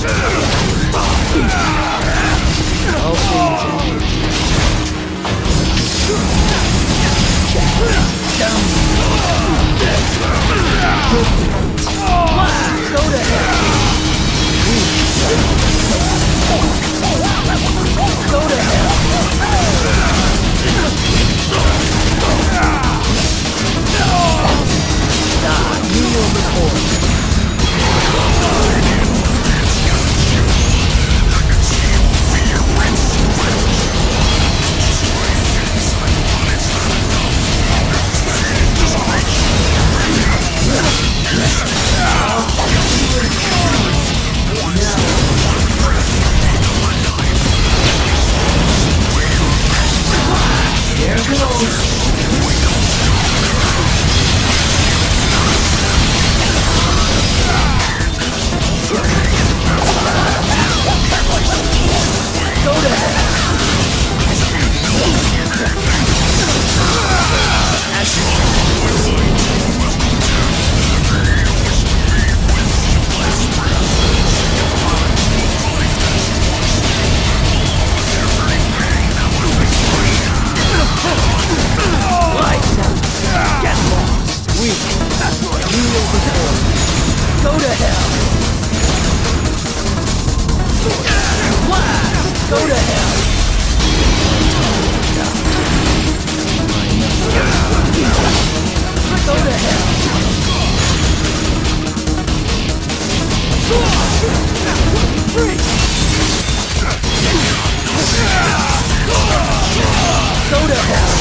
All things ended. Down. Go to hell. Go to hell. Kneel before me. There goes. Go to hell. Lights out. Get lost. Weak. Kneel before me. Go to hell. Blast. Go to hell. Go to hell. Free. Go to hell.